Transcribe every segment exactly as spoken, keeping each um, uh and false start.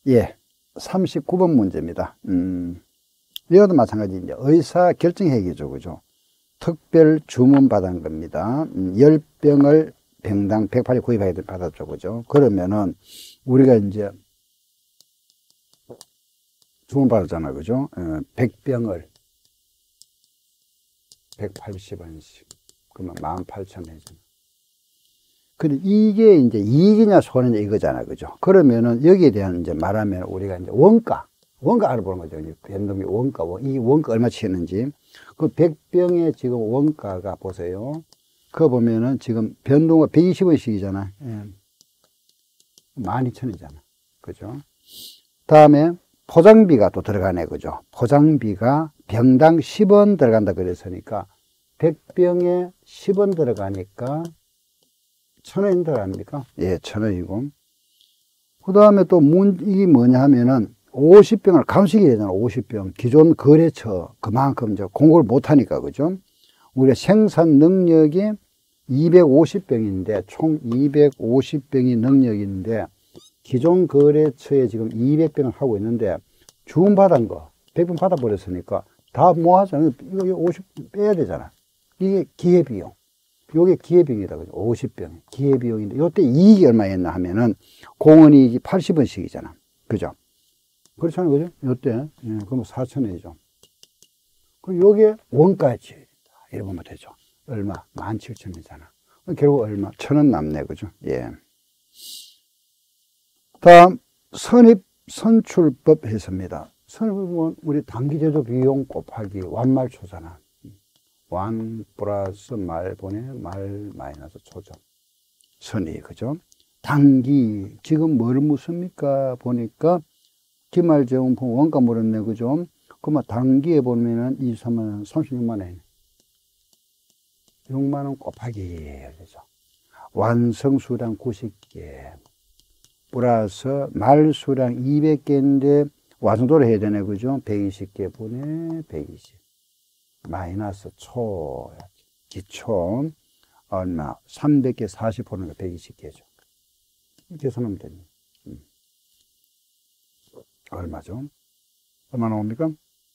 예, 삼십구 번 문제입니다. 음, 이것도 마찬가지, 이제 의사 결정회의죠, 그죠? 특별 주문 받은 겁니다. 음, 십 병을 병당 백팔 일 구입하게 받았죠, 그죠? 그러면은, 우리가 이제, 주문 받았잖아, 그죠? 어, 백 병을 백팔십 원씩. 그러면 만 팔천 원이잖아. 근데 이게 이제 이익이냐 손해냐 이거잖아, 그죠? 그러면은 여기에 대한 이제 말하면 우리가 이제 원가, 원가 알아보는 거죠. 이제 변동비 원가, 이 원가 얼마 치는지. 그 백 병의 지금 원가가 보세요. 그거 보면은 지금 변동가 백이십 원씩이잖아. 예. 만 이천 원이잖아. 그죠? 다음에 포장비가 또 들어가네, 그죠? 포장비가 병당 십 원 들어간다 그랬으니까 백 병에 십 원 들어가니까 천 원 들어갑니까? 예, 천 원이고. 그 다음에 또 문, 이게 뭐냐 하면은 오십 병을 감식해야 되잖아, 오십 병. 기존 거래처 그만큼 이제 공고를 못하니까, 그죠? 우리가 생산 능력이 이백오십 병인데, 총 이백오십 병이 능력인데, 기존 거래처에 지금 이백 병을 하고 있는데, 주문받은 거, 백 병 받아버렸으니까, 다 모아서, 이거 오십 병 빼야 되잖아. 이게 기회비용. 요게 기회비용이다, 그죠? 오십 병. 기회비용인데, 요때 이익이 얼마였나 하면은, 공원이익이 팔십 원씩이잖아. 그죠? 그렇잖아요, 그죠? 요때. 예, 그럼 사천 원이죠. 그럼 요게 원가치. 이래 보면 되죠. 얼마? 만 칠천 원이잖아. 결국 얼마? 천 원 남네, 그죠? 예. 다음, 선입 선출법 했습니다. 선입법은 우리 단기제조 비용 곱하기 완말초잖아. 완 플러스 말분의 말 마이너스 초죠. 선이, 그죠? 단기, 지금 뭘 묻습니까? 보니까, 기말재용품 원가 물었네, 그죠? 그러면 단기에 보면은 이십삼만 원, 삼십육만 원. 육만 원 곱하기, 그죠? 완성수량 구십 개. 플러스 말수량 이백 개인데, 완성도를 해야 되네, 그죠? 백이십 개 분의 백이십. 마이너스 초, 기초, 얼마? 삼백 개 사십 퍼센트가 백이십 개죠. 계산하면 됩니다. 음. 얼마죠? 얼마 나옵니까?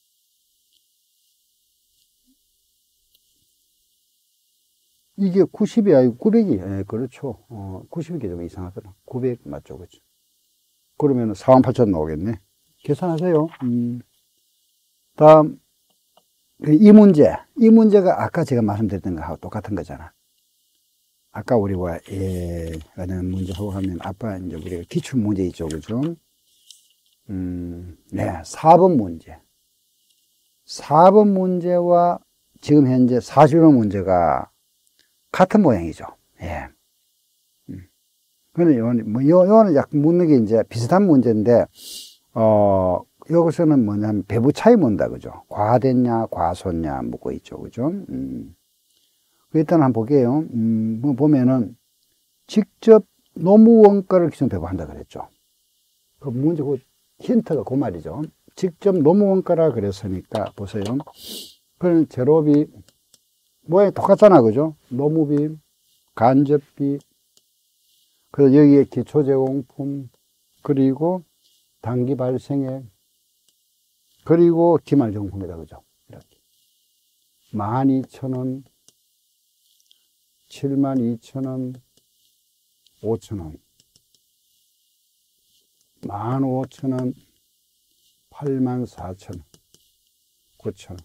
이게 구십이 아니고 구백이, 예, 그렇죠. 어, 구십이 좀 이상하더라. 구백 맞죠, 그죠? 그러면 사만 팔천 나오겠네. 계산하세요. 음. 다음, 이 문제. 이 문제가 아까 제가 말씀드렸던 거하고 똑같은 거잖아. 아까 우리가, 예, 라는 문제하고 하면, 아빠, 이제 우리가 기출 문제 있죠, 그죠? 음, 네, 사 번 문제. 사 번 문제와 지금 현재 사십 번 문제가 같은 모양이죠. 예. 음. 근데 요거는, 뭐, 요, 요거는 약간 묻는 게 이제 비슷한 문제인데, 어, 여기서는 뭐냐면 배부 차이 묻는다, 그죠? 과됐냐, 과소냐 묻고 있죠, 그죠? 음. 일단 한번 볼게요. 음, 뭐 보면은, 직접 노무 원가를 기준 배부한다 그랬죠. 그 문제, 그 힌트가 그 말이죠. 직접 노무 원가라 그랬으니까, 보세요. 그럼 재료비, 모양이 똑같잖아, 그죠? 노무비, 간접비, 그래서 여기에 기초제공품, 그리고 단기 발생액, 그리고 기말제공품이다, 그죠? 이렇게. 만 이천 원, 칠만 이천 원, 오천 원, 만 오천 원, 팔만 사천 원, 구천 원.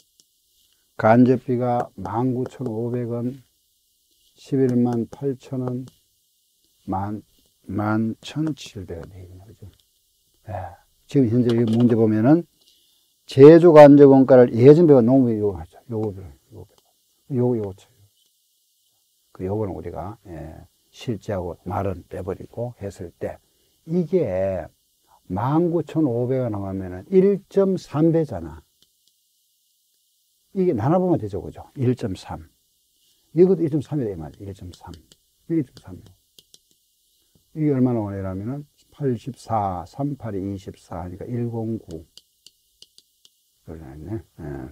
간접비가 만 구천 오백 원, 십일만 팔천 원, 만, 만 천칠백 원 되겠네요, 그죠? 예. 지금 현재 이 문제 보면은, 제조 간접 원가를 예전 배워 너무 요거 하죠. 요거 배워, 요거 배워. 요거, 요거 쳐요. 그 요거는 우리가, 예, 실제하고 말은 빼버리고 했을 때, 이게 만 구천 오백 원 나가면은 일 점 삼 배잖아. 이게 나눠보면 되죠, 그죠? 일 점 삼. 이것도 일 점 삼이다, 이 말이야. 일 점 삼. 일 점 삼. 이게 얼마나 오냐면은 팔십사, 삼팔이 이십사 하니까 백구. 그러네. 예.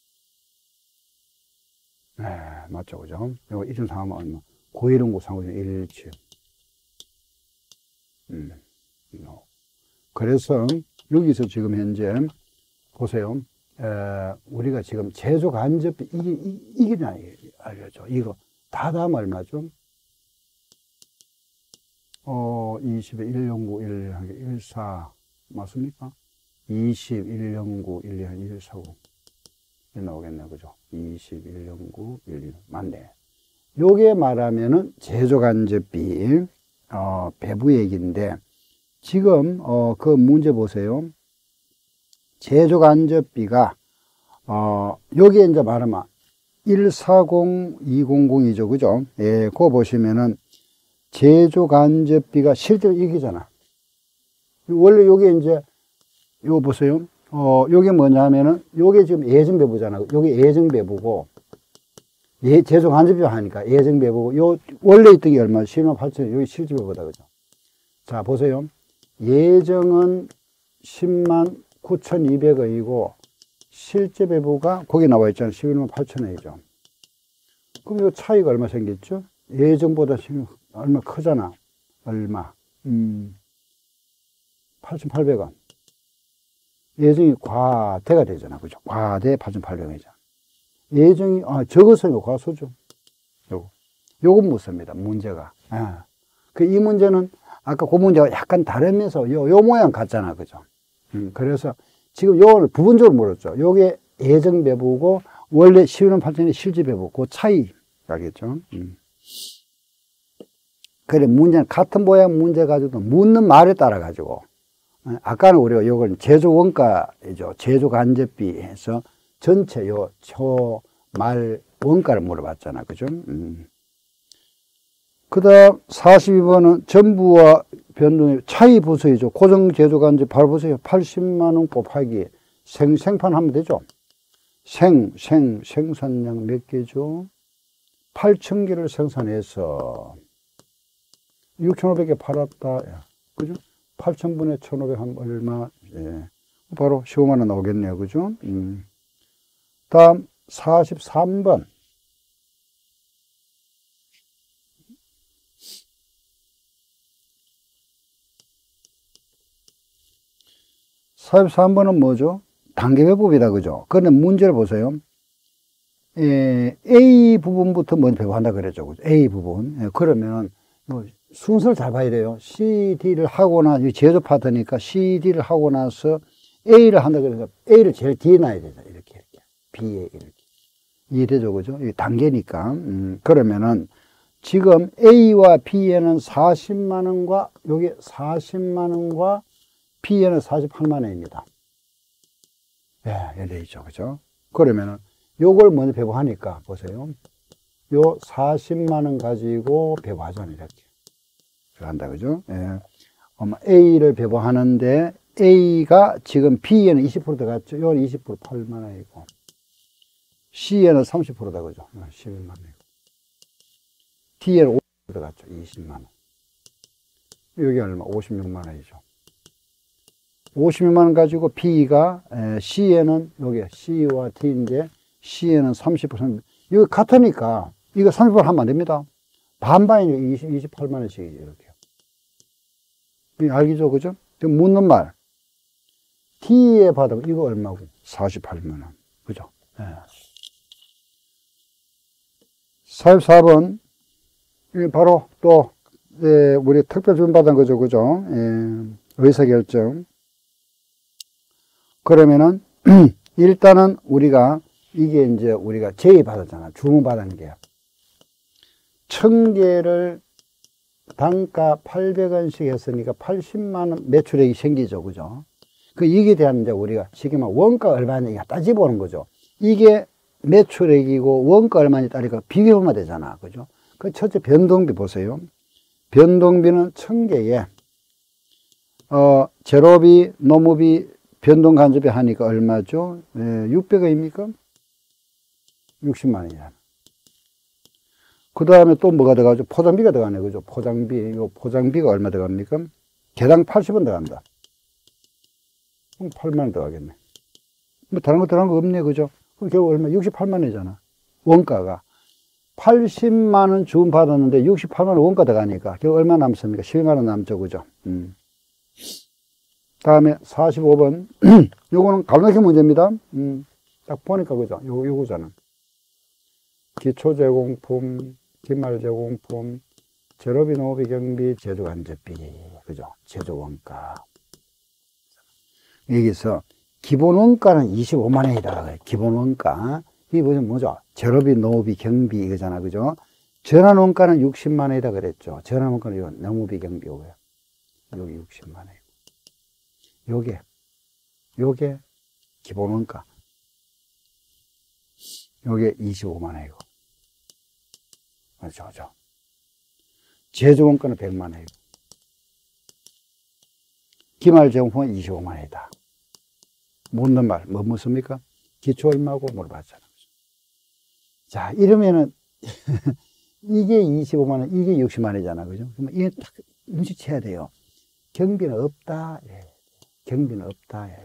예, 맞죠, 그죠? 이거 일 점 삼 하면 얼마? 구백십구, 삼백십칠. 음. 그래서 여기서 지금 현재 보세요. 에, 우리가 지금 제조 간접비 이게 이, 이게 알려줘. 이거 다 다음 얼마죠? 어, 이십에 일 영구 일 일사 맞습니까? 이십 일 영구 일 일사구 이 나오겠네, 그죠? 이십 일 영구 일 일 맞네. 요게 말하면은 제조 간접비 어, 배부 얘기인데 지금 어, 그 문제 보세요. 제조 간접비가 어, 여기에 이제 말하면 일사공 이공공이죠, 그죠? 예, 그거 보시면은 제조 간접비가 실제로 이기잖아. 원래 요게 이제 요거 보세요. 어, 요게 뭐냐면은 요게 지금 예정 배부잖아. 요게 예정 배부고 예, 제조 간접비 하니까 예정 배부고 요 원래 있던 게 얼마? 십만 팔천. 여기 실제 배부다, 그죠? 자, 보세요. 예정은 십만 구천이백 원이고 실제 배부가 거기 나와 있잖아요. 십일만 팔천 원이죠. 그럼 요 차이가 얼마 생겼죠? 예정보다 지금 얼마 크잖아. 얼마? 음, 팔천팔백 원. 예정이 과대가 되잖아. 그죠? 과대 팔천팔백 원이잖아. 예정이, 아, 적어서 과소죠. 요거. 요건 묻습니다. 문제가. 아. 그 이 문제는 아까 그 문제가 약간 다르면서 요, 요 모양 같잖아. 그죠? 음, 그래서 지금 요거를 부분적으로 물었죠. 요게 예정 배부고 원래 십일만 팔천 원이 실제 배부. 그 차이. 알겠죠? 음. 그래, 문제는 같은 모양 문제 가지고 묻는 말에 따라 가지고. 아까는 우리가 요걸 제조 원가이죠. 제조 간접비 해서 전체 요 초, 말 원가를 물어봤잖아. 그죠? 음. 그 다음 사십이 번은 전부와 변동의 차이 부서이죠. 고정 제조 간접 바로 보세요. 팔십만 원 곱하기 생, 생판 하면 되죠. 생, 생, 생산량 몇 개죠? 팔천 개를 생산해서 육천오백 개 팔았다. 그죠? 팔천 분의 천오백 하면 얼마? 예. 바로 십오만 원 나오겠네요. 그죠? 음. 다음 사십삼 번. 사십삼 번은 뭐죠? 단계배법이다. 그죠? 그런데 문제를 보세요. 예, A 부분부터 먼저 배부한다 그랬죠. 그죠? A 부분. 예, 그러면 뭐 순서를 잘 봐야 돼요. 씨, D를 하고 나서, 제조 파트니까 씨, D를 하고 나서 A를 한다 그러니까 A를 제일 뒤에 놔야 되죠. 이렇게, 이렇게. B에 이렇게. 이해되죠? 그죠? 이게 단계니까. 음, 그러면은 지금 A와 B에는 사십만 원과 여기 사십만 원과 B에는 사십팔만 원입니다. 예, 이래 있죠. 그죠? 그러면은 요걸 먼저 배부하니까 보세요. 요 사십만 원 가지고 배부하잖아요. 이렇게. 한다. 그죠? 예. A를 배부하는데 A가 지금 B에는 이십 퍼센트 들어갔죠. 요건 이십 퍼센트 팔만 원이고 C에는 삼십 퍼센트다. 그죠? 십일만 원이고 D에는 오십 퍼센트 들어갔죠. 이십만 원. 여기 얼마? 오십육만 원이죠. 오십육만 원 가지고 B가 C에는 여기 C와 D인데 C에는 삼십 퍼센트. 이거 같으니까 이거 삼십 퍼센트 하면 안 됩니다. 반반이니까 이십팔만 원씩이죠. 이렇게. 알겠죠? 그죠? 묻는 말. D에 받으면 이거 얼마고? 사십팔만 원. 그죠? 예. 사십사 번. 이게 바로 또, 예, 우리 특별 지원받은 거죠. 그죠? 예, 의사결정. 그러면은, 일단은 우리가, 이게 이제 우리가 제의받았잖아. 주문받은 게. 천 개를 단가 팔백 원씩 했으니까 팔십만 원 매출액이 생기죠. 그죠? 그, 이게 대한 이제 우리가 지금 원가 얼마냐 따져보는 거죠. 이게 매출액이고 원가 얼마냐 따니까 비교하면 되잖아. 그죠? 그 첫째 변동비 보세요. 변동비는 천 개에, 어, 재료비, 노무비, 변동 간접비 하니까 얼마죠? 예, 육백 원입니까? 육십만 원이잖아. 그 다음에 또 뭐가 들어가죠? 포장비가 들어가네. 그죠? 포장비. 이 포장비가 얼마 들어갑니까? 개당 팔십 원 들어간다. 그럼 팔만 원 들어가겠네. 뭐 다른 거 들어간 거 없네. 그죠? 그럼 결국 얼마? 육십팔만 원이잖아. 원가가. 팔십만 원 주문 받았는데 육십팔만 원 원가 들어가니까 결국 얼마 남습니까? 십이만 원 남죠. 그죠? 음. 다음에 사십오 번. 요거는 가로넣기 문제입니다. 음, 딱 보니까 그죠? 요, 요거잖아. 기초제공품, 기말제공품, 재료비, 노비, 경비, 제조간접비. 그죠? 제조원가. 여기서 기본원가는 이십오만 원이다. 기본원가. 이게 뭐죠? 재료비, 노비, 경비 이거잖아. 그죠? 전환원가는 육십만 원이다 그랬죠. 전환원가는 요 노무비, 경비 오고요. 여기 육십만 원이고. 요게, 요게 기본원가. 요게 이십오만 원이고. 그렇죠, 그렇죠. 제조원가는 백만 원이고. 기말제공품은 이십오만 원이다. 묻는 말, 뭐 묻습니까? 기초 얼마고 물어봤잖아. 자, 이러면은, 이게 이십오만 원, 이게 육십만 원이잖아. 그죠? 그러면 이게 딱 눈치채야 돼요. 경비는 없다. 예. 경비는 없다. 예.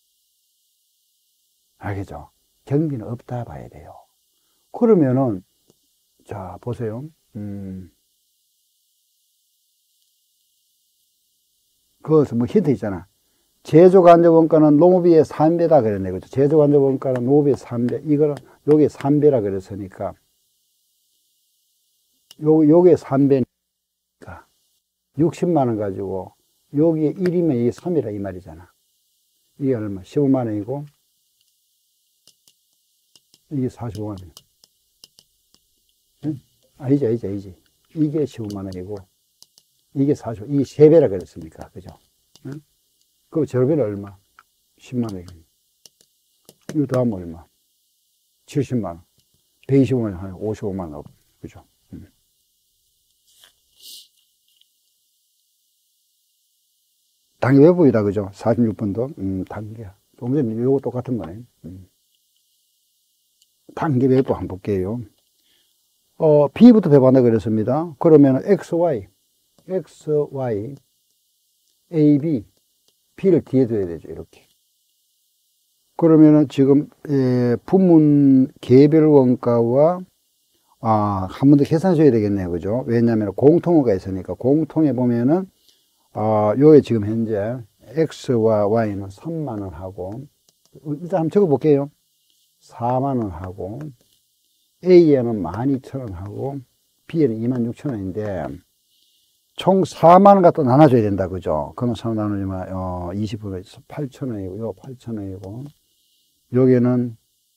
알겠죠? 경비는 없다 봐야 돼요. 그러면은, 자, 보세요. 음. 거기서 뭐 힌트 있잖아. 제조간접원가는 노무비의 삼 배다 그랬네. 그죠? 제조간접원가는 노무비의 삼 배. 이거는, 요게 삼 배라 그랬으니까. 요, 요게 삼 배니까. 육십만 원 가지고, 여기에 일이면 이게 삼이라 이 말이잖아. 이게 얼마? 십오만 원이고, 이게 사십오만 원. 응? 아니지, 아니지, 아니지. 이게 십오만 원이고, 이게 사십오, 이게 세 배라 그랬으니까. 그죠? 응? 그럼 재료비는 얼마? 십만 원. 이거 다음 얼마? 칠십만 원. 백이십오만 원, 오십오만 원. 그죠? 응. 단계 외부이다. 그죠? 사십육 번도. 음, 단계. 조금 전에 이거 똑같은 거네. 음. 단계 외부 한번 볼게요. 어, B부터 배분한다 그랬습니다. 그러면 X, Y. X, Y. A, B. B를 뒤에 둬야 되죠. 이렇게. 그러면은 지금, 예, 부문 개별 원가와, 아, 한 번 더 계산해 줘야 되겠네요. 그죠? 왜냐하면 공통어가 있으니까. 공통에 보면은, 아, 요에 지금 현재 X와 Y는 삼만 원 하고, 일단 한번 적어 볼게요. 사만 원 하고, A에는 만 이천 원 하고, B에는 이만 육천 원인데, 총 사만 원 갖다 나눠줘야 된다. 그죠? 그러면 삼 나누지만, 어, 이십 퍼센트 팔천 원이고, 요 팔천 원이고, 여기는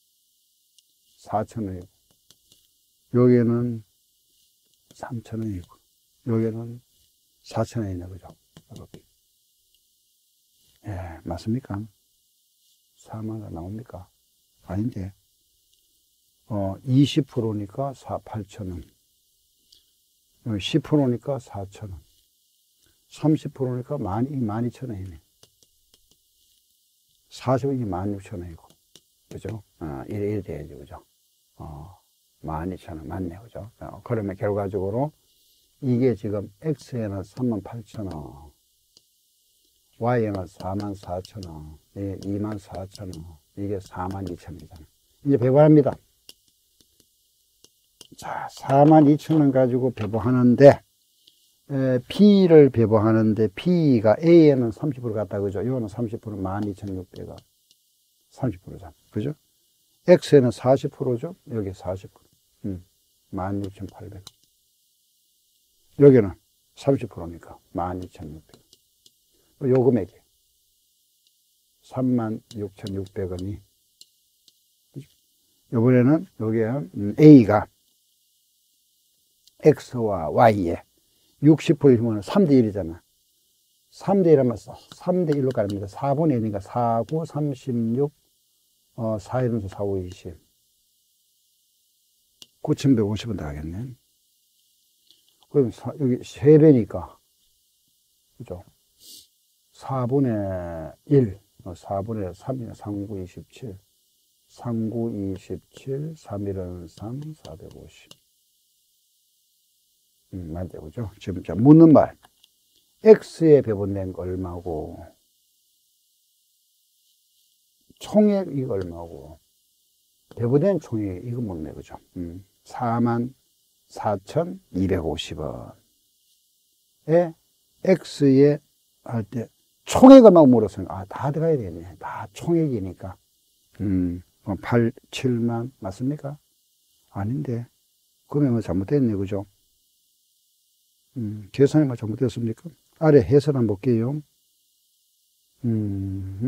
사천 원이고, 여기는 삼천 원이고, 여기는 사천 원이네. 그죠? 이렇게. 예, 맞습니까? 사만 원 나옵니까? 아닌데. 어, 이십 퍼센트니까 팔천 원. 십 퍼센트니까 사천 원. 삼십 퍼센트니까 만 이천 원이네. 사십 원이 만 육천 원이고. 그죠? 어, 이래, 이래 돼야죠. 그죠? 어, 만 이천 원 맞네. 그죠? 어, 그러면 결과적으로 이게 지금 X에는 삼만 팔천 원, Y에는 사만 사천 원, 이게 이만 사천 원, 이게 사만 이천 원이잖아. 이제 배분합니다. 자, 사만 이천 원 가지고 배분하는데, 에, B를 배분하는데, B가 A에는 삼십 퍼센트 같다. 그죠? 이거는 삼십 퍼센트, 만 이천육백원. 삼십 퍼센트잖아. 그죠? X에는 사십 퍼센트죠? 여기 사십 퍼센트. 음, 만 육천팔백원. 여기는 삼십 퍼센트니까 만 이천육백원. 요 금액이 삼만 육천육백 원이 이번에는 여기에 음, A가 X와 Y에 육십 퍼센트이면 삼 대 일이잖아. 삼 대 일하면 삼 대 일로 가립니다. 사분의 일이니까 사, 구, 삼십육, 어, 사, 일은 사, 오, 이십. 구천백오십 원 나가겠네. 그럼 사, 여기 세 배니까. 그죠? 사분의 일, 사분의 삼, 삼, 구, 이십칠, 삼, 구, 이십칠, 삼, 일은 삼, 사백오십. 음, 맞죠, 그죠? 지금, 자, 묻는 말. X에 배분된 거 얼마고, 총액 이거 얼마고, 배분된 총액 이거 묻네, 그죠? 음, 사만 사천이백오십 원에 X에 할 때, 총액을 막 물었으니까, 아, 다 들어가야 되겠네. 다 총액이니까. 음, 팔, 칠만, 맞습니까? 아닌데. 금액은 잘못됐네, 그죠? 음, 계산이 뭐 잘못됐습니까? 아래 해설 한번 볼게요. 음,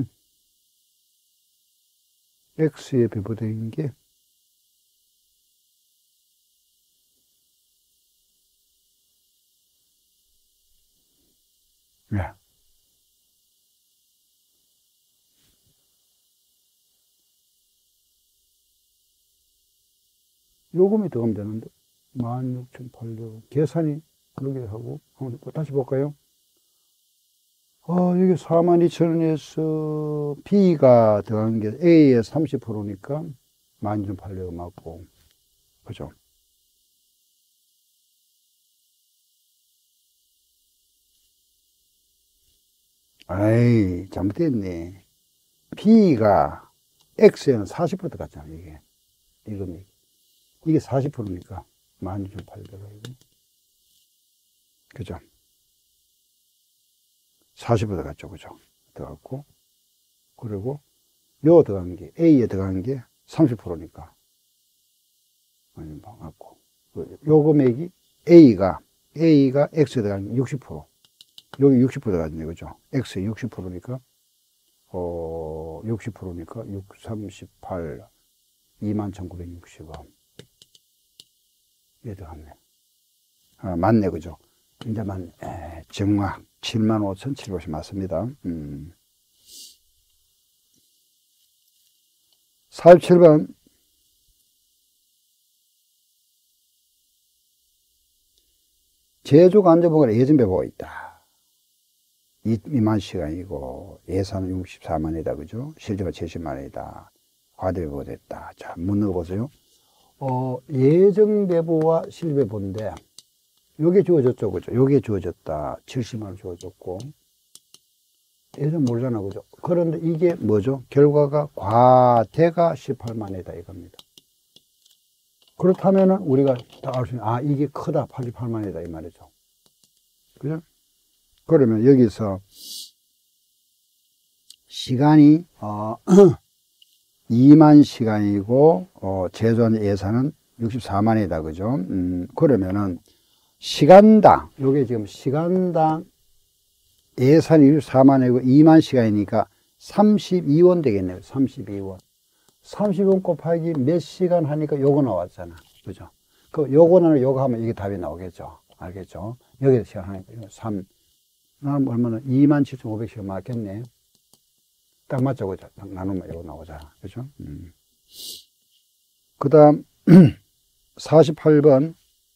X에 배분된 게, 네. 요금이 더 하면 되는데, 만 육천팔백. 계산이 그러게 하고, 한번 또 다시 볼까요? 어, 여기 사만 이천 원에서 B가 더한 게 A의 삼십 퍼센트니까 만 육천팔백 맞고, 그죠? 아이, 잘못됐네. B가 X에는 사십 퍼센트 같잖아, 이게. 이금이. 이게 사십 퍼센트니까 만 육천팔백 원. 그죠? 사십 퍼센트 같죠, 그죠? 들어갔고. 그리고 요 들어간 게, A에 들어간 게 삼십 퍼센트니까. 맞고. 요 금액이 A가, A가 X에 들어간 게 육십 퍼센트. 여기 육십 퍼센트 들어갔네, 그죠? X에 육십 퍼센트니까, 어, 육십 퍼센트니까 육, 삼십팔, 이만 천구백육십 원. 이게 들어갔네. 아, 맞네, 그죠? 이제 맞네. 에, 정확. 칠만 오천칠백오십 맞습니다. 음. 사십칠 번. 제조가 안전보고는 예전 배보가 있다. 이만 시간이고, 예산은 육십사만 원이다, 그죠? 실제가 칠십만 원이다. 과대배보가 됐다. 자, 묻는 거 보세요. 어, 예정 배보와 실배보인데, 요게 주어졌죠, 그죠? 요게 주어졌다. 칠십만 원 주어졌고. 예전 모르잖아, 그죠? 그런데 이게 뭐죠? 결과가 과대가 십팔만 원이다, 이겁니다. 그렇다면은 우리가 다 알 수 있는, 아, 이게 크다, 팔십팔만 원이다, 이 말이죠. 그죠? 그러면 여기서 시간이, 어, 이만 시간이고, 어, 제조한 예산은 육십사만 원이다, 그죠? 음, 그러면은 시간당, 요게 지금 시간당 예산이 육십사만 원이고 이만 시간이니까 삼십이 원 되겠네요. 삼십이 원. 삼십 원 곱하기 몇 시간 하니까 요거 나왔잖아. 그죠? 그 요거는 요거 하면 이게 답이 나오겠죠. 알겠죠? 여기서 시간 하니까 삼, 나는 얼마나 이만 칠천오백 시간 맞겠네. 딱 맞죠? 그죠? 딱 나누면 요거 나오잖아. 그죠? 음. 그 다음, 사십팔 번.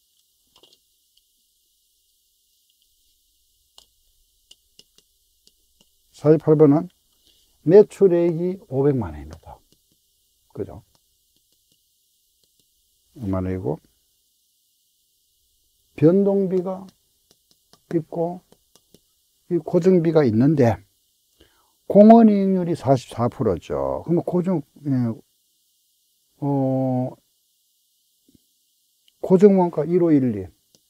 사십팔 번은 매출액이 오백만 원입니다. 그죠? 오백만 원이고, 변동비가 있고, 이 고정비가 있는데, 공헌이익률이 사십사 퍼센트죠. 그러면 고정, 예, 어, 고정원가 일오일이.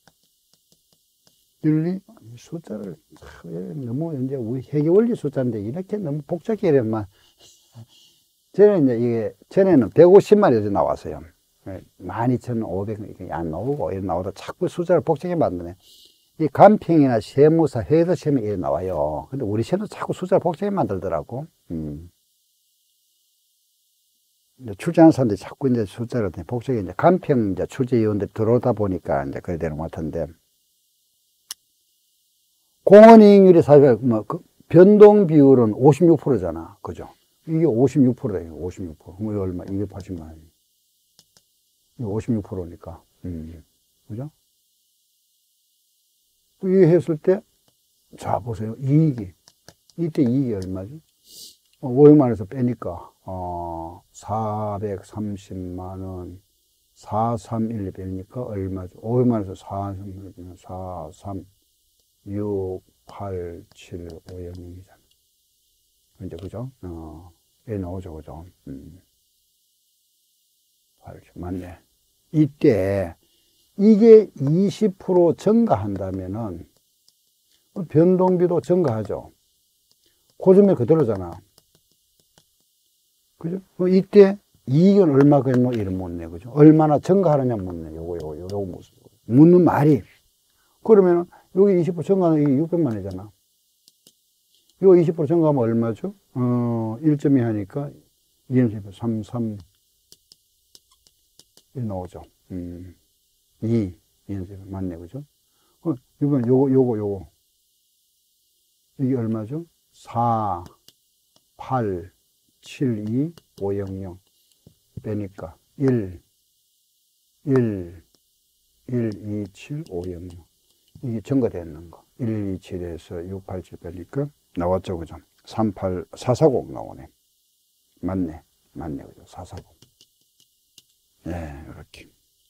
일이 숫자를 너무 이제 우리 회계원리 숫자인데 이렇게 너무 복잡하게 이래만. 전에 이제 이게 전에는 백오십만 원이 나왔어요. 만 이천오백 원 이렇게 안 나오고 이렇게 나오다 자꾸 숫자를 복잡하게 만드네. 이 간평이나 세무사 회사 시험에 이렇게 나와요. 근데 우리 시험도 자꾸 숫자를 복잡하게 만들더라고. 음. 이제 출제하는 사람들이 자꾸 이제 숫자를 복잡하게 이제 간평 이제 출제위원들 들어오다 보니까 이제 그래 되는 것 같은데. 공헌이익률이 사실 뭐 그 변동 비율은 오십육 퍼센트잖아, 그죠? 이게 오십육 퍼센트예요, 오십육 퍼센트. 그럼 얼마? 이백팔십만 원. 이게 오십육 퍼센트니까, 음, 그죠? 이게 했을 때, 자 보세요, 이익이 이때 이익이 얼마지? 어, 오백만 원에서 빼니까 어, 사백삼십만 원, 사백삼십일 빼니까 얼마죠? 오백만 원에서 사백삼십일 빼면 사, 삼, 육, 팔, 칠, 오, 영이잖아. 이제, 그죠? 어, 예, 나오죠, 그죠? 음. 팔, 맞네. 이때, 이게 이십 퍼센트 증가한다면은, 변동비도 증가하죠. 고점이 그대로잖아. 그죠? 이때 이익은 얼마 그랬노? 이를 묻네. 그죠? 얼마나 증가하느냐 묻네. 요거, 요거, 요거, 요거 묻는 말이. 그러면은, 여기 이십 퍼센트 증가하면 이게 육백만 원이잖아. 요 이십 퍼센트 증가하면 얼마죠? 어, 일 점 이 하니까, 삼, 삼, 일 나오죠. 음, 이, 이 맞네. 그죠? 어, 이번 요거, 요거, 요거. 이게 얼마죠? 사, 팔, 칠, 이, 오, 영, 영. 빼니까 일, 일, 일, 이, 칠, 오, 영, 영. 이게 증가되는 거. 일, 이, 칠에서 육, 팔, 칠 빼니까 나왔죠. 그죠? 삼, 팔, 사, 사공 나오네. 맞네. 맞네. 그죠? 사, 사공. 예, 이렇게.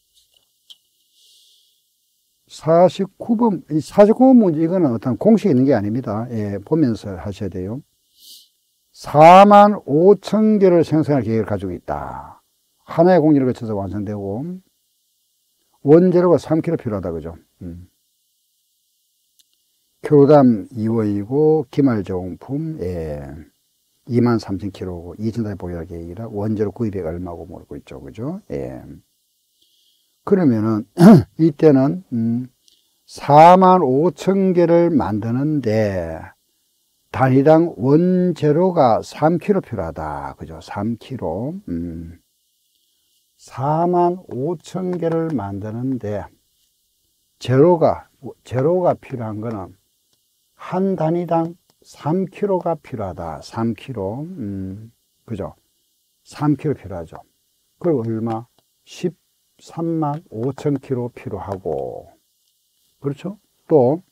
사십구 번, 이 사십구 번 문제, 이거는 어떤 공식이 있는 게 아닙니다. 예, 보면서 하셔야 돼요. 사만 오천 개를 생산할 계획을 가지고 있다. 하나의 공리를 거쳐서 완성되고, 원재료가 삼 킬로그램 필요하다. 그죠? 음. 킬로그램 이 원이고, 기말정품, 예, 이만 삼천 킬로그램고, 이천 단위 보유할 계획이라, 원재료 구입액 얼마고 모르고 있죠. 그죠? 예. 그러면은, 이때는, 음, 사만 오천 개를 만드는데, 단위당 원재료가 삼 킬로그램 필요하다. 그죠? 삼 킬로그램. 음. 사만 오천 개를 만드는데, 재료가, 재료가 필요한 거는, 한 단위당 삼 킬로그램가 필요하다. 삼 킬로그램. 음. 그죠? 삼 킬로그램 필요하죠. 그리고 얼마? 십삼만 오천 킬로그램 필요하고, 그렇죠? 또,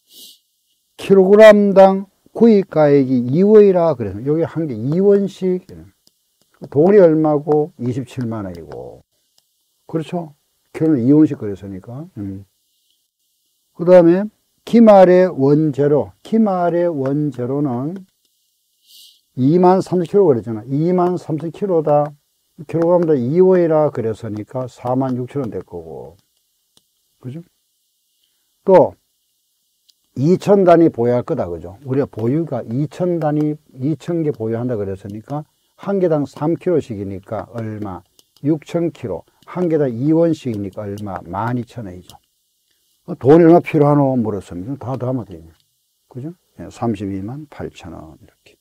킬로그램당 구입가액이 이 원이라 그래서, 여기 한 개 이 원씩, 돈이 얼마고? 이십칠만 원이고. 그렇죠? 킬로는 이 원씩 그랬으니까. 음. 그 다음에, 기말의 원재료. 기말의 원재료는 이만 삼천 킬로그램 그랬잖아. 이만 삼천 킬로그램다. 킬로그램당 이 원이라 그랬으니까 사만 육천 원 될 거고. 그죠? 또, 이천 단위 보유할 거다. 그죠? 우리가 보유가 이천 단위, 이천 개 보유한다 그랬으니까, 한 개당 삼 킬로그램씩이니까 얼마? 육천 킬로그램. 한 개당 이 원씩이니까 얼마? 만 이천 원이죠. 돈이 얼마 필요하노? 물었으면 다 더하면 되네. 그죠? 삼십이만 팔천 원. 이렇게.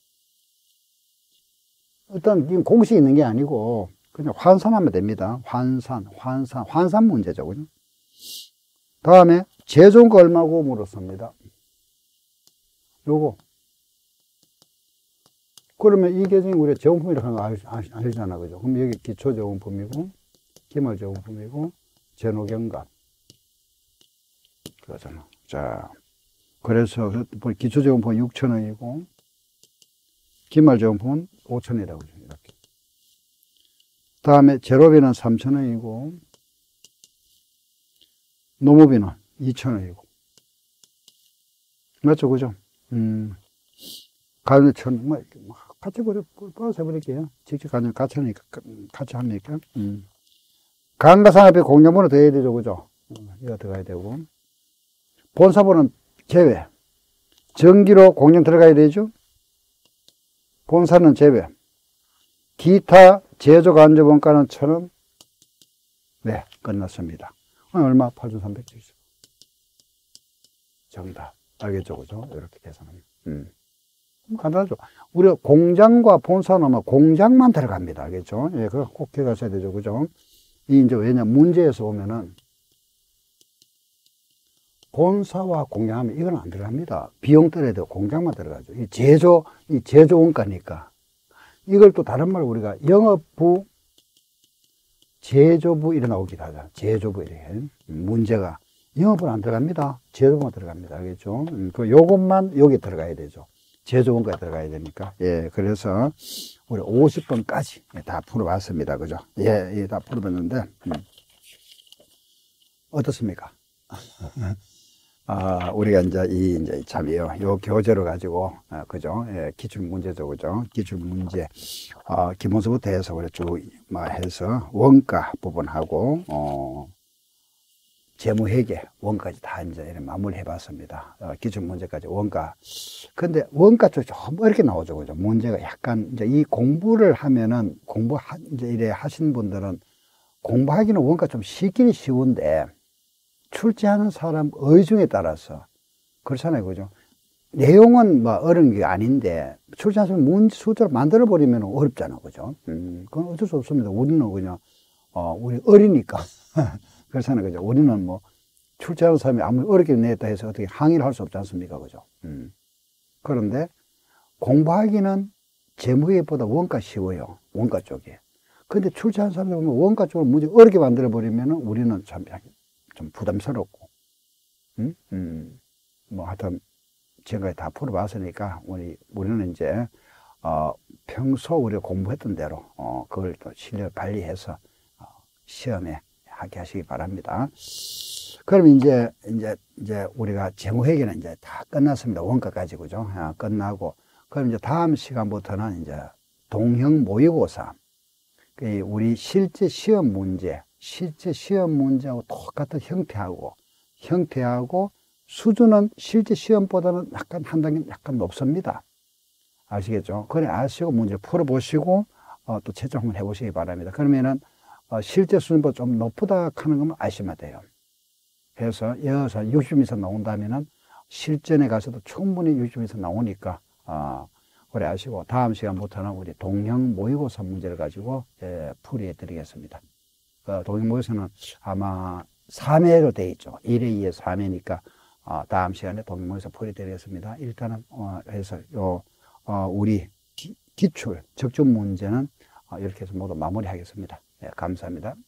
일단, 공식이 있는 게 아니고, 그냥 환산하면 됩니다. 환산, 환산, 환산 문제죠. 그죠? 다음에, 제조원가 얼마고 물었습니다. 요거. 그러면 이게 지금 우리가 제공품이라고 하는 거 알, 알잖아. 그죠? 그럼 여기 기초제공품이고, 기말제공품이고, 제노경감. 그러잖아. 자, 그래서 기초제공품은 육천 원이고, 기말제공품은 오천 원이라고 그죠? 이렇게. 다음에 제로비는 삼천 원이고, 노무비는 이천 원이고. 맞죠? 그죠? 음, 가격 천, 뭐, 같이 버려, 버려서 해버릴게요. 직접 가격 같이 하니까, 같이 하니까. 음. 감가상각비 공정분은 더 해야 되죠. 그죠? 이거 들어가야 되고. 본사분은 제외. 전기로 공정 들어가야 되죠? 본사는 제외. 기타 제조간접원가는 천 원. 네, 끝났습니다. 얼마? 팔천삼백칠십. 정답. 알겠죠? 그죠? 이렇게 계산하면. 음. 간단하죠? 우리가 공장과 본사는 공장만 들어갑니다. 알겠죠? 예, 그거 꼭 기억하셔야 되죠. 그죠? 이 이제 왜냐, 문제에서 오면은, 본사와 공장하면 이건 안 들어갑니다. 비용 떨어도 공장만 들어가죠. 이 제조, 이 제조 원가니까. 이걸 또 다른 말로 우리가 영업부, 제조부 이래 나오기도 하죠. 제조부 이렇게. 문제가. 영업은 안 들어갑니다. 제조부만 들어갑니다. 알겠죠? 그 요것만 여기 들어가야 되죠. 제조원가에 들어가야 되니까. 예, 그래서 우리 오십 번까지 다 풀어봤습니다. 그죠? 예, 예, 다 풀어봤는데, 음. 어떻습니까? 아, 우리가 이제 이, 이제 참이요. 요 교재로 가지고, 아, 그죠? 예, 기출문제죠. 그죠? 기출문제. 어, 기본서부터 해서 우리 쭉, 뭐, 해서 원가 부분하고, 어, 재무회계, 원까지 다 이제 이렇게 마무리 해봤습니다. 어, 기출문제까지 원가. 근데 원가 쪽이 좀 어렵게 나오죠. 그죠? 문제가 약간, 이제 이 공부를 하면은, 공부, 하, 이제 이래 하신 분들은 공부하기는 원가 좀 쉽긴 쉬운데, 출제하는 사람 의중에 따라서, 그렇잖아요. 그죠? 내용은 뭐 어려운 게 아닌데, 출제하는 사람 문제 숫자를 만들어버리면 어렵잖아. 그죠? 음, 그건 어쩔 수 없습니다. 우리는 그냥, 어, 우리 어리니까. 그렇잖아요. 그죠? 우리는 뭐, 출제하는 사람이 아무리 어렵게 냈다 해서 어떻게 항의를 할 수 없지 않습니까? 그죠? 음. 그런데 공부하기는 재무회계보다 원가 쉬워요. 원가 쪽에. 근데 출제하는 사람들 보면 원가 쪽을 문제 어렵게 만들어버리면 우리는 참, 좀 부담스럽고, 음? 음. 뭐 하여튼, 지금까지 다 풀어봤으니까, 우리, 우리는 이제, 어, 평소 우리가 공부했던 대로, 어, 그걸 또 실력을 발휘해서, 어, 시험에 하게 하시기 바랍니다. 그럼 이제, 이제, 이제 우리가 재무회계는 이제 다 끝났습니다. 원가까지, 그죠? 아, 끝나고. 그럼 이제 다음 시간부터는 이제 동형 모의고사. 우리 실제 시험 문제, 실제 시험 문제하고 똑같은 형태하고, 형태하고 수준은 실제 시험보다는 약간 한 단계 약간 높습니다. 아시겠죠? 그래, 아시고 문제를 풀어보시고, 어, 또 채점 한번 해보시기 바랍니다. 그러면은, 어, 실제 수준보다 좀 높다 하는 것만 아시면 돼요. 그래서 여기서 육십 점 이상 나온다면은 실전에 가서도 충분히 육십 점 이상 나오니까, 어, 그래 아시고, 다음 시간부터는 우리 동형 모의고사 문제를 가지고, 예, 풀이해 드리겠습니다. 그 동형 모의고사는 아마 삼 회로 되어 있죠. 일 회, 이 회, 삼 회니까, 어, 다음 시간에 동형 모의고사 풀이 드리겠습니다. 일단은, 어, 해서, 요, 어, 우리 기, 기출, 적중 문제는 어, 이렇게 해서 모두 마무리하겠습니다. 예, 감사합니다.